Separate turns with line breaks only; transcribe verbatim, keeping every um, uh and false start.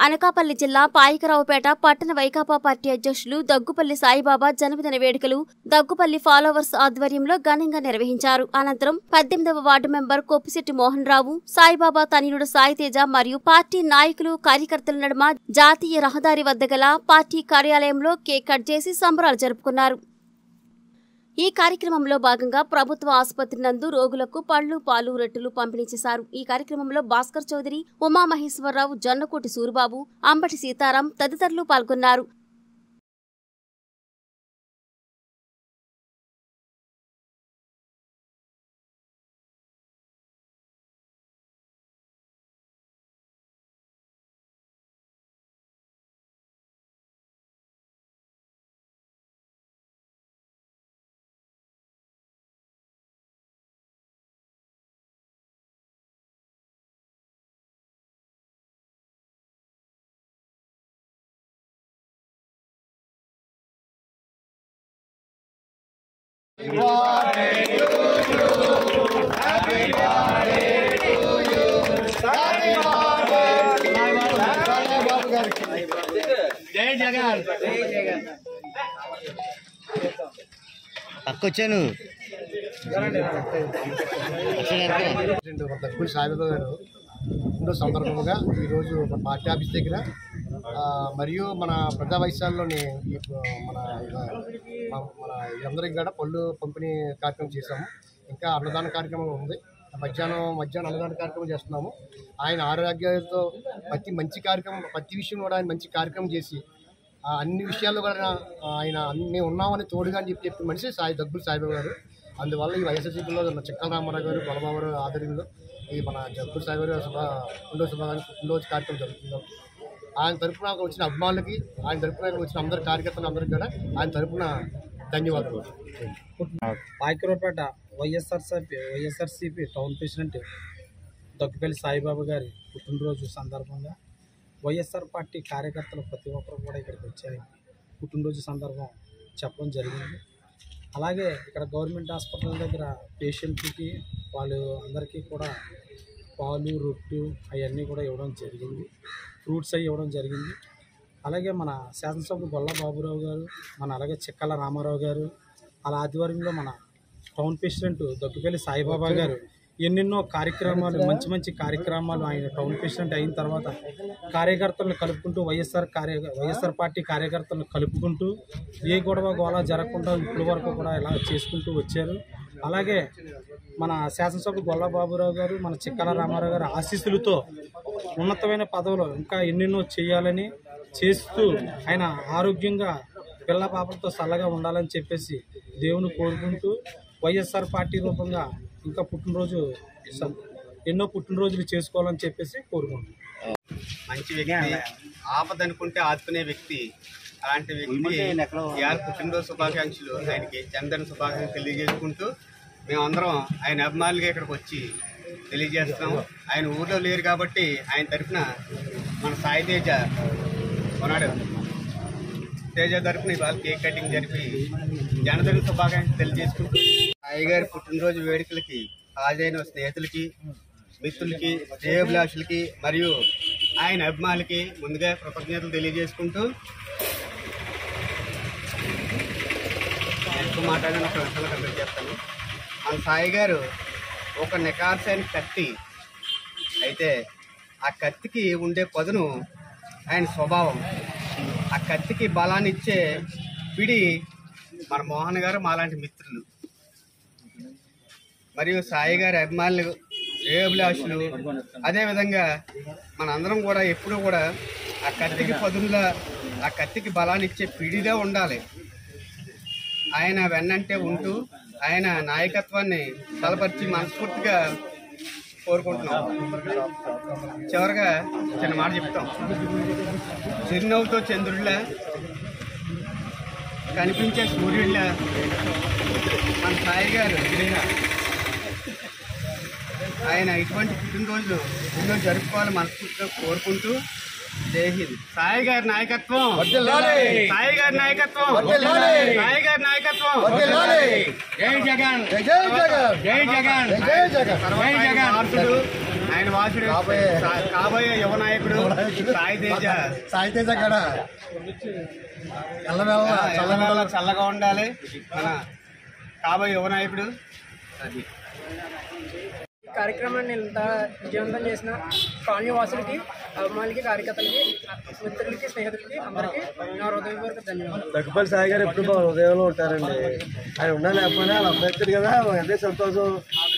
అనకాపల్లి జిల్లా పాయకరావుపేట పట్టణ వైకాపా పార్టీ అధ్యక్షులు దగ్గుపల్లి సాయిబాబా జన్మదిన వేడుకలు దగ్గుపల్లి ఫాలోవర్స్ ఆధ్వర్యంలో ఘనంగా నిర్వహించారు. అనంతరం పద్దెనిమిదవ వార్డు మెంబర్ కొప్పిశెట్టి మోహన్ రావు, సాయిబాబా తనయుడు సాయితేజ మరియు పార్టీ నాయకులు కార్యకర్తల నడుమ జాతీయ రహదారి వద్ద గల పార్టీ కార్యాలయంలో కేక్ కట్ చేసి సంబరాలు జరుపుకున్నారు. ఈ కార్యక్రమంలో భాగంగా ప్రభుత్వ ఆసుపత్రి నందు రోగులకు పళ్లు, పాలు, రొట్టెలు పంపిణీ చేశారు. ఈ కార్యక్రమంలో భాస్కర్ చౌదరి, ఉమామహేశ్వరరావు, జొన్నకోటి సూరిబాబు, అంబటి సీతారాం తదితరులు పాల్గొన్నారు.
Happy birthday to you. Happy birthday to you. Happy birthday. Jai Jagan. Jai Jagan.
అక్కొచ్చాను
Daggupalli Saibaba గారు రెండో సందర్భంగా ఈరోజు మన పార్టీ ఆఫీస్ దగ్గర మరియు మన ప్రజా వైశాల్లోని మన మన అందరికి కూడా పళ్ళు పంపిణీ కార్యక్రమం చేశాము. ఇంకా అన్నదాన కార్యక్రమం ఉంది. మధ్యాహ్నం మధ్యాహ్నం అన్నదాన కార్యక్రమం చేస్తున్నాము. ఆయన ఆరోగ్యాలతో ప్రతి మంచి కార్యక్రమం ప్రతి విషయం కూడా ఆయన మంచి కార్యక్రమం చేసి అన్ని విషయాల్లో కూడా ఆయన అన్నీ ఉన్నామని తోడుగా అని చెప్పి చెప్పిన మనిషి సాయి దగ్గుపల్లి సాయిబాబా గారు. అందువల్ల ఈ వైఎస్ఆర్సీపీలో చిక్కల రామారావు గారు, బలబాబు గారు ఆధ్వర్యంలో ఈ మన దగ్గుపల్లి సాయిబాబా గారు శుభ పుట్టినరోజు శుభాకాంక్షలు పుట్టినరోజు కార్యక్రమం జరుగుతుంది. ఆయన తరఫున వచ్చిన అభిమానులకి, ఆయన తరఫున వచ్చిన అందరి కార్యకర్తలు అందరికీ కూడా ఆయన తరఫున ధన్యవాదాలు.
పాయకరావుపేట వైఎస్ఆర్సీపీ వైఎస్ఆర్సీపీ టౌన్ ప్రెసిడెంట్ దగ్గుపల్లి సాయిబాబా గారి పుట్టినరోజు సందర్భంగా వైఎస్ఆర్ పార్టీ కార్యకర్తలు ప్రతి ఒక్కరు కూడా ఇక్కడికి వచ్చారు. పుట్టినరోజు సందర్భం చెప్పడం జరిగింది. అలాగే ఇక్కడ గవర్నమెంట్ హాస్పిటల్ దగ్గర పేషెంట్కి వాళ్ళు అందరికీ కూడా పాలు, రొట్టు అవన్నీ కూడా ఇవ్వడం జరిగింది. ఫ్రూట్స్ అవి ఇవ్వడం జరిగింది. అలాగే మన శాసనసభ్యులు గొల్ల బాబురావు గారు, మన అలాగే చిక్కల రామారావు గారు, అలా ఆధ్వర్యంలో మన టౌన్ ప్రెసిడెంట్ దగ్గుపల్లి సాయిబాబా గారు ఎన్నెన్నో కార్యక్రమాలు, మంచి మంచి కార్యక్రమాలు ఆయన టౌన్ ప్రెసిడెంట్ అయిన తర్వాత కార్యకర్తలను కలుపుకుంటూ వైఎస్ఆర్ కార్య వైఎస్ఆర్ పార్టీ కార్యకర్తలను కలుపుకుంటూ ఏ గొడవ గోళ జరగకుండా ఇప్పటి వరకు కూడా ఇలా చేసుకుంటూ వచ్చారు. అలాగే మన శాసనసభ్యులు గొల్ల బాబురావు గారు, మన చిక్కల రామారావు గారు ఆశీస్సులతో ఉన్నతమైన పదవులు ఇంకా ఎన్నెన్నో చేయాలని చేస్తూ ఆయన ఆరోగ్యంగా పిల్ల పాపలతో చల్లగా ఉండాలని చెప్పేసి దేవుని కోరుకుంటూ వైఎస్ఆర్ పార్టీ రూపంగా ఇంకా పుట్టినరోజు ఎన్నో పుట్టినరోజులు చేసుకోవాలని చెప్పేసి కోరుకుంటున్నాం.
మంచి వ్యక్తి, ఆపదనుకుంటే ఆదుకునే వ్యక్తి. అలాంటి వ్యక్తి ఇవాళ పుట్టినరోజు శుభాకాంక్షలు, ఆయనకి జన్మదిన శుభాకాంక్షలు తెలియజేసుకుంటూ మేమందరం ఆయన అభిమానులుగా ఇక్కడికి వచ్చి తెలియజేస్తున్నాము. ఆయన ఊర్లో లేరు కాబట్టి ఆయన తరఫున మన సాయి తేజ కొనాడు తేజ తరఫున ఇవాళ కేక్ కటింగ్ జరిపి జన్మదిన శుభాకాంక్షలు తెలియజేసుకుంటూ సాయి గారి పుట్టినరోజు వేడుకలకి హాజరైన స్నేహితులకి, మిత్రులకి, శ్రేయోభిలాషులకి మరియు ఆయన అభిమానులకి ముందుగా కృతజ్ఞతలు తెలియజేసుకుంటూ ఎక్కువ మాట్లాడిన ఒక విషయంలో కంప్లీట్ చేస్తాను. మన సాయి గారు ఒక నికార్సైన కత్తి అయితే ఆ కత్తికి ఉండే పదును ఆయన స్వభావం. ఆ కత్తికి బలాన్ని ఇచ్చే పిడి మన మోహన్ గారు మాలాంటి మిత్రులు మరియు సాయి గారి అభిమానులు, శ్రేయోభిలాషులు. అదేవిధంగా మనందరం కూడా ఎప్పుడూ కూడా ఆ కత్తికి పదునులా, ఆ కత్తికి బలాన్ని ఇచ్చే పిడిగా ఉండాలి. ఆయన వెన్నంటే ఉంటూ ఆయన నాయకత్వాన్ని బలపరిచి మనస్ఫూర్తిగా కోరుకుంటున్నాం. చివరిగా చిన్న మాట చెప్తాం. చిరునవ్వుతో చంద్రుడిలా కనిపించే సూర్యుడిలా మన సాయి గారు ఆయన ఇటువంటి పుట్టినరోజులు ఎన్నో జరుపుకోవాలని మనస్ఫూర్తిగా కోరుకుంటూ జై హింద్. సాయి గారి నాయకత్వం, సాయి గారి నాయకత్వం, సాయి గారి నాయకత్వం. జై జగన్, జై జగన్, జై జగన్, జై జగన్. ఆయన వాసుడు కాబోయే యువ నాయకుడు సాయి తేజ
సాయి తేజ కూడా ఎల్లవేళ
చల్లవేళ చల్లగా ఉండాలి మన కాబోయే యువ నాయకుడు. అది
కార్యక్రమాన్ని ఇంత విజయవంతం చేసిన కాలనీ వాసులకి, అభిమానులకి, కార్యకర్తలకి, మిత్రులకి, స్నేహితులకి అందరికీ నా హృదయపూర్వక ధన్యవాదాలు.
దగ్గుపల్లి సాయి గారు ఎప్పుడు మా హృదయంలో ఉంటారండి. ఆయన ఉన్నా లేకపోయినా వాళ్ళు అమ్మేస్తారు కదా, అదే సంతోషం.